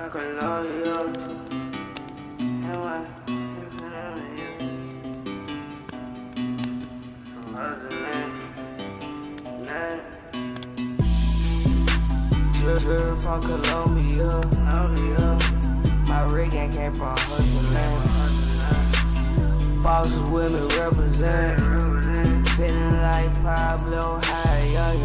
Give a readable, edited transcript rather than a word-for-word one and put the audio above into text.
Colombia. Drip from Colombia. My rig gang came from hustling. Bosses with me represent. Feeling like Pablo high, young